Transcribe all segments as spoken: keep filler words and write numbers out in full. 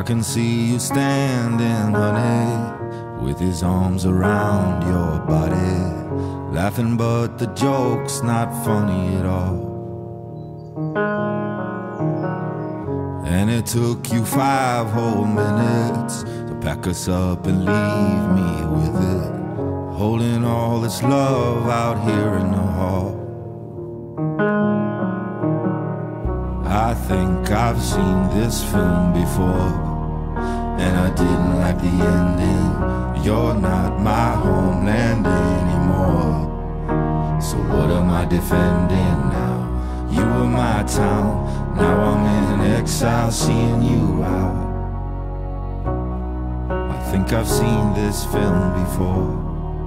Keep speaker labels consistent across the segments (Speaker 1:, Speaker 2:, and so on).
Speaker 1: I can see you standing, honey, with his arms around your body, laughing but the joke's not funny at all. And it took you five whole minutes to pack us up and leave me with it, holding all this love out here in the hall. I think I've seen this film before, and I didn't like the ending. You're not my homeland anymore, so what am I defending now? You were my town, now I'm in exile seeing you out. I think I've seen this film before.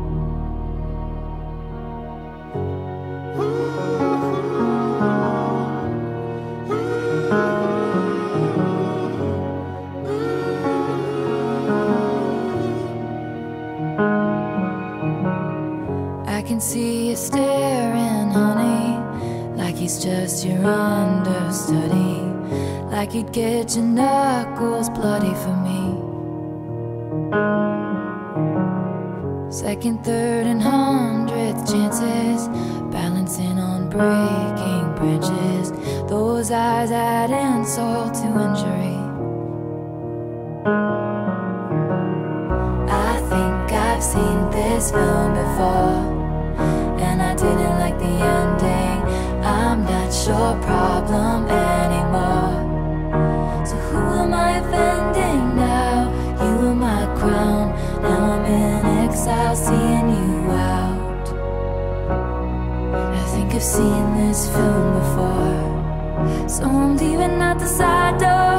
Speaker 2: I can see you staring, honey, like he's just your understudy, like he'd get your knuckles bloody for me. Second, third, and hundredth chances, balancing on breaking branches. Those eyes add insult to injury. I think I've seen this film before, and I didn't like the ending. I'm not your problem anymore, so who am I offending now? You were my crown, now I'm in exile seeing you out. I think I've seen this film before, so I'm leaving out the side door.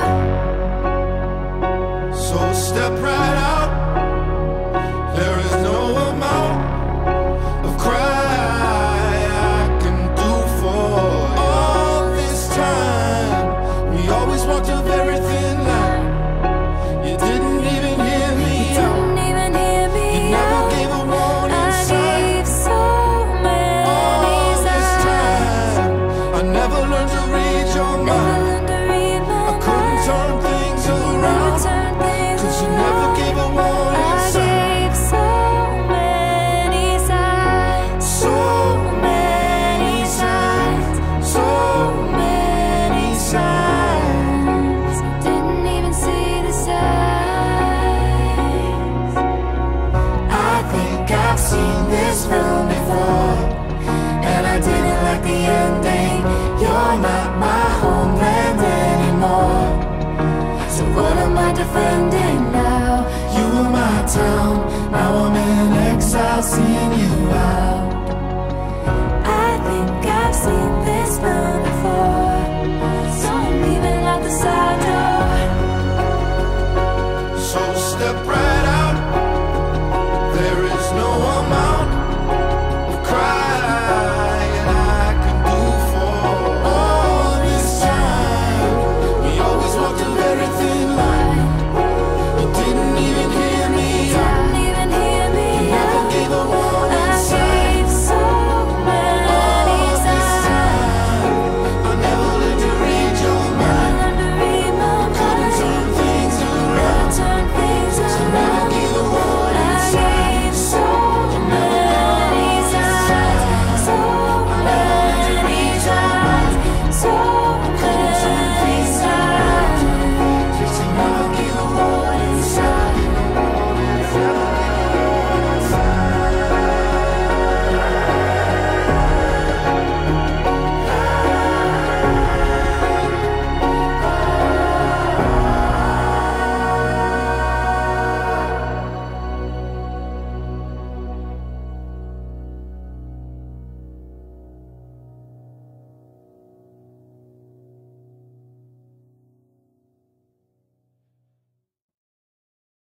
Speaker 1: So step right out, there is no amount of cry I can do for you. All this time, we always walked a very thin line. You didn't even hear me out.
Speaker 2: Didn't even hear me
Speaker 1: You never
Speaker 2: out.
Speaker 1: gave a warning
Speaker 2: I
Speaker 1: sign.
Speaker 2: gave so many
Speaker 1: All this
Speaker 2: signs.
Speaker 1: time, I never learned to read your
Speaker 2: Never
Speaker 1: mind.
Speaker 2: learned to read my
Speaker 1: I couldn't
Speaker 2: mind.
Speaker 1: turn things
Speaker 2: Never
Speaker 1: around,
Speaker 2: turn things
Speaker 1: cause you
Speaker 2: around.
Speaker 1: never gave a warning
Speaker 2: I
Speaker 1: sign.
Speaker 2: gave so many signs.
Speaker 1: So many signs, so many signs.
Speaker 2: Didn't even see the signs.
Speaker 1: I think I've seen this film before, and I didn't like the ending. You're not my homeland anymore, so what am I defending now? You were my town, now I'm in exile seeing you out.